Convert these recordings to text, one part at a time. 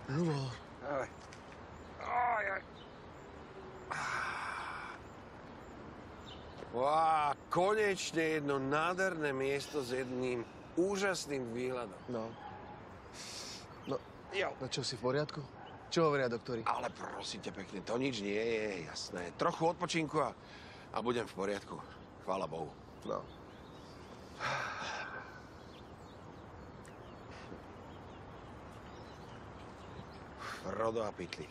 Ľubo. Konečne jedno nádherné miesto s jedným úžasným výhľadom. No, čo si v poriadku? Čo hovoria doktori? Ale prosím ťa pekne, to nič nie je, jasné. Trochu odpočinku a budem v poriadku. Chvála Bohu. No. Frodo a Pitlík.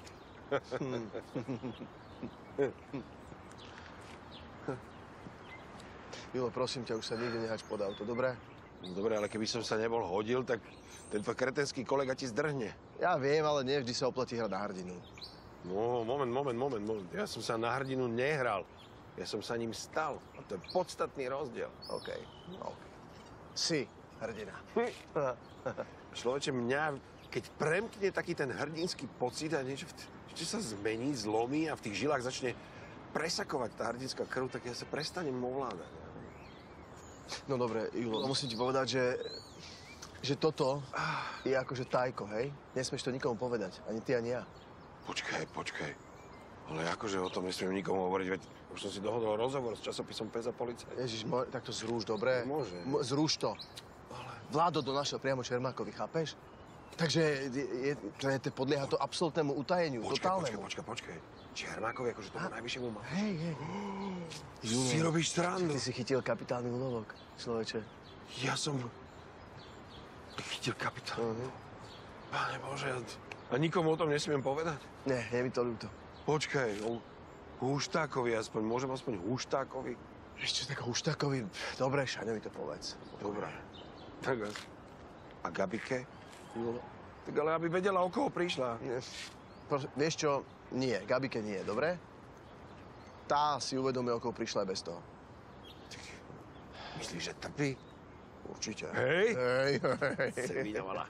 Julo, prosím ťa, už sa nikde nehač pod auto, dobré? Dobre, ale keby som sa nebol hodil, tak tento kretenský kolega ti zdrhne. Ja viem, ale nie vždy sa oplatí hrať na hrdinu. No, moment. Ja som sa na hrdinu nehral. Ja som sa ním stal. A to je podstatný rozdiel. OK. Si hrdina. Človeče, mňa, keď premkne taký ten hrdinský pocit a niečo sa zmení, zlomí a v tých žilách začne presakovať tá hrdinská krv, tak ja sa prestanem ovládať. No dobre, Julo, musím ti povedať, že toto je akože tajko, hej? Nesmieš to nikomu povedať, ani ty, ani ja. Počkaj. Ale akože o tom nesmiem nikomu hovoriť, veď už som si dohodol rozhovor s časopisom Pes a policajt. Ježiš, tak to zrúž, dobre? Môže. Zrúž to. Ale... Vládo donašiel priamo Čermákovi, chápeš? Takže podlieha to absolútnemu utajeniu, totálnemu. Počkaj. Čermákovi, akože tomu najvyššiemu má. Hej. Si robíš srandu. Ty si chytil kapitálny úlovok, človeče. Ja som chytil kapitálny. Páne Bože, a nikomu o tom nesmiem povedať? Nie, je mi to ľúto. Počkaj, Huštákovi aspoň, môžem aspoň Huštákovi? Ešte tak Huštákovi, dobre, Šaňovi to povedz. Dobre. Tak a Gabike? No, tak ale aby vedela, o koho prišla. Vieš čo? Nie, Gabike nie, dobre? Tá si uvedomí, o koho prišla aj bez toho. Myslíš, že trpí? Určite. Hej. Sevinovala.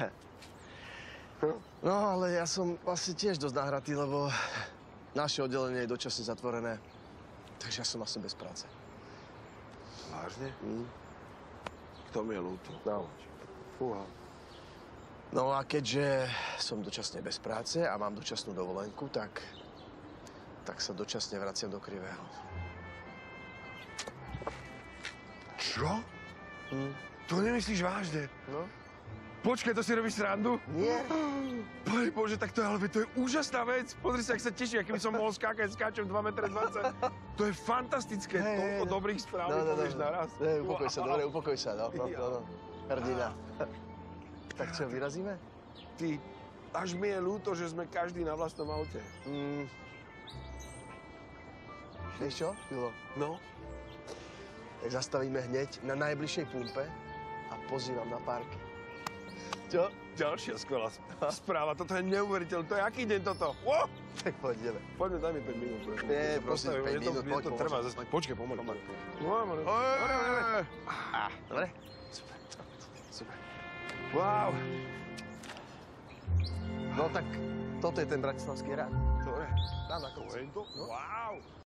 No, ale ja som vlastne tiež dosť nahratý, lebo naše oddelenie je dočasne zatvorené. Takže ja som asi bez práce. Vážne? To mi je ľúto. No. Fúha. No a keďže som dočasne bez práce a mám dočasnú dovolenku, tak sa dočasne vraciam do Krivého. Čo? To nemyslíš vážne? No. Počkaj, to si robíš srandu? Nie. Pane Bože, tak to je úžasná vec. Pozri sa, ak sa teší, aký by som mohol skákať, skáčem 2,20 m. To je fantastické. Toľko dobrých správ povieš naraz. Upokoj sa, no. Hrdina. Tak čo, vyrazíme? Ty, až mi je ľúto, že sme každý na vlastnom aute. Vieš čo, Julo? No? Tak zastavíme hneď na najbližšej pumpe a pozývam na párky. Čo? Ďalšia skvelá správa. Toto je neuveriteľné. To je aký deň toto? Tak poďme. Poďme, daj mi 5 minút. Nie, prosím, 5 minút, poď. To trvá zase. Počkaj, pomaly. Dobre? Super. Wow. No tak toto je ten bratislavský rád. To je. Tam na konci. Wow.